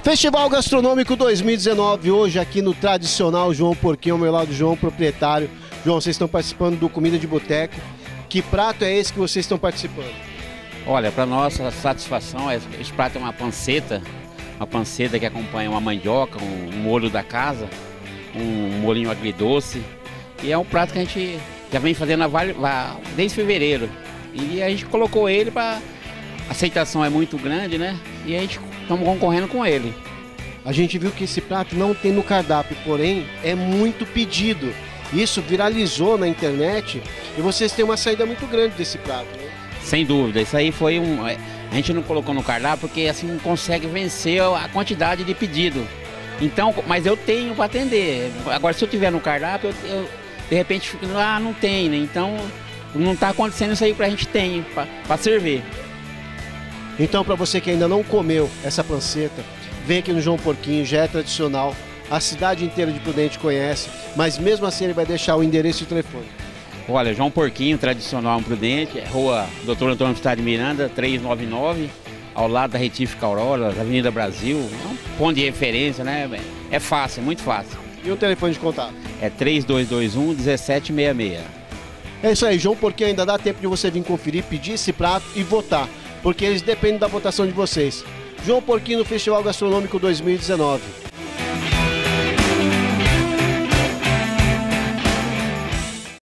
Festival Gastronômico 2019, hoje aqui no tradicional João Porquinho, ao meu lado João, proprietário. João, vocês estão participando do Comida de Boteco. Que prato é esse que vocês estão participando? Olha, para nossa satisfação, esse prato é uma panceta que acompanha uma mandioca, um molho da casa, um molhinho agridoce. E é um prato que a gente já vem fazendo desde fevereiro. E a gente colocou ele para... A aceitação é muito grande, né? E a gente estamos concorrendo com ele. A gente viu que esse prato não tem no cardápio, porém é muito pedido. Isso viralizou na internet e vocês têm uma saída muito grande desse prato, né? Sem dúvida, isso aí foi a gente não colocou no cardápio porque assim não consegue vencer a quantidade de pedido. Então, mas eu tenho para atender. Agora, se eu tiver no cardápio, eu de repente fico, não tem, né? Então, não está acontecendo isso aí para a gente ter para servir. Então, para você que ainda não comeu essa panceta, vem aqui no João Porquinho, já é tradicional, a cidade inteira de Prudente conhece, mas mesmo assim ele vai deixar o endereço e o telefone. Olha, João Porquinho, tradicional em Prudente, Rua Doutor Antônio Cidade Miranda, 399, ao lado da Retífica Aurora, da Avenida Brasil, é um ponto de referência, né? É fácil, muito fácil. E o telefone de contato? É 3221-1766. É isso aí, João Porquinho, ainda dá tempo de você vir conferir, pedir esse prato e votar, porque eles dependem da votação de vocês. João Porquinho no Festival Gastronômico 2019.